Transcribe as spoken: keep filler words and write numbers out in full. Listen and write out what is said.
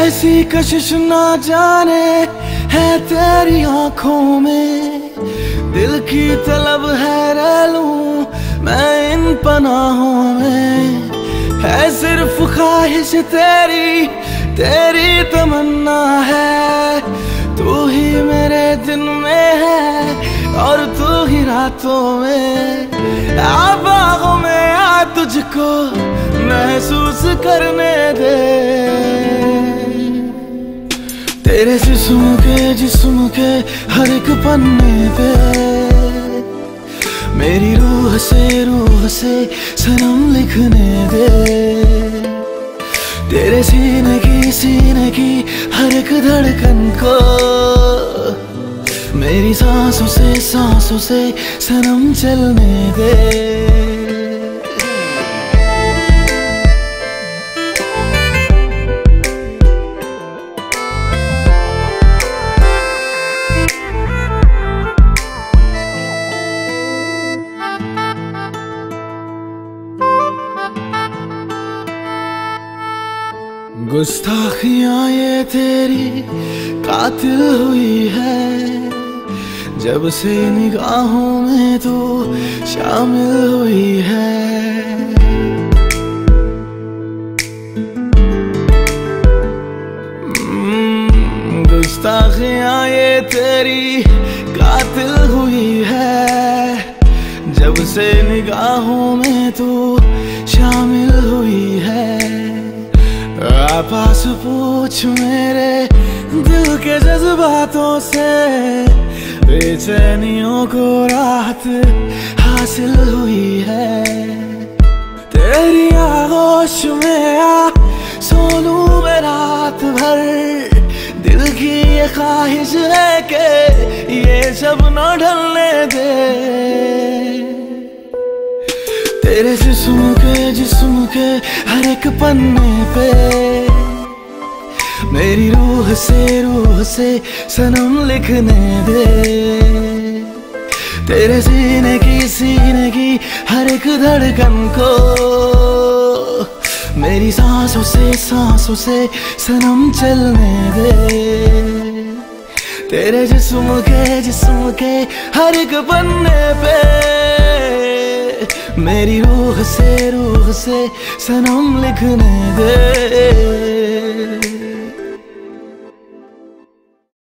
कैसी कशिश ना जाने है तेरी आंखों में, दिल की तलब है रह लूं मैं इन पनाहों में। है सिर्फ ख्वाहिश तेरी, तेरी तमन्ना है, तू ही मेरे दिन में है और तू ही रातों में। आ बाहों में आ तुझको महसूस करने दे, तेरे जिस्म के जिस्म के हर एक पन्ने पे मेरी रूह से रूह से सनम लिखने दे। तेरे सीने की सीने की हर एक धड़कन को मेरी सांसों से सांसों से सनम चलने दे। गुस्ताखियां ये तेरी कातिल हुई है, जब से निगाहों में तू शामिल हुई है। गुस्ताखियां ये तेरी कातिल हुई है, जब से निगाहों में तू शामिल हुई है। पास पूछ मेरे दिल के जज्बातों से, बेचैनियों को राहत हासिल हुई है। तेरी आगोश में आ सोनू में रात भर, दिल की ये ख्वाहिश है कि ये सब न ढलने दे। तेरे जिस्म के जिस्म के हर एक पन्ने पे मेरी रूह से रूह से सनम लिखने दे। तेरे सीने की सीने की हर एक धड़कन को मेरी सांसों से सांसों से सनम चलने दे। तेरे जिस्म के जिस्म के हर एक पन्ने पे मेरी रूह से रूह से सनम लिखने दे।